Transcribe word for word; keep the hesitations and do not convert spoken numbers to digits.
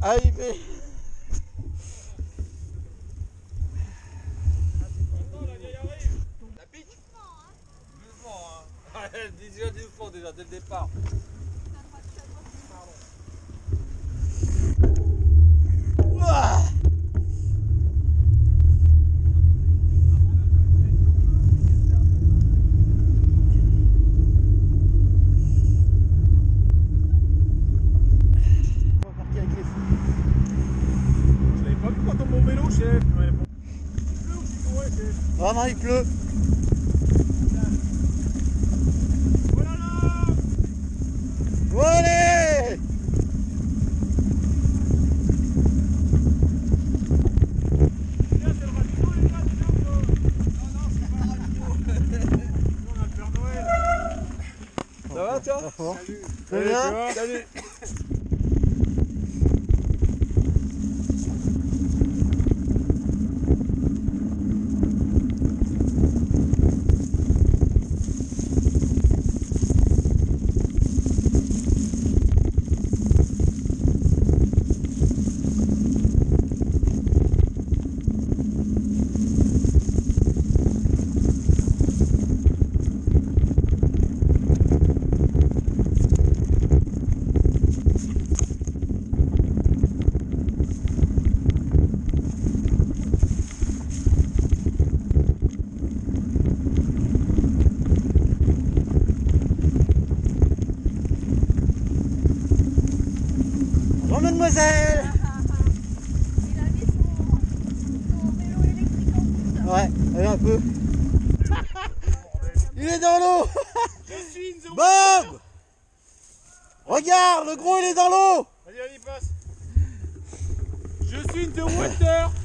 Arrivé. La pique. Doucement hein. Déjà doucement déjà dès le départ. Ouah. Je l'avais pas vu quand on mon vélo, chef. Il pleut ou qu'il courait, chef? Ah non, il pleut. Voilà là. Allez. Tiens, c'est le radio, les gars, déjà ou pas? Non, non, c'est pas le radio. Nous, on a le Père Noël. Ça va toi? Salut. Très bien. tu vois? Salut. Bonjour mademoiselle. Il a mis son, son vélo électrique en route. Ouais, allez un peu. Il est dans l'eau. Je suis in the Bob. Regarde, le gros il est dans l'eau. Vas-y, vas-y, passe. Je suis in the water.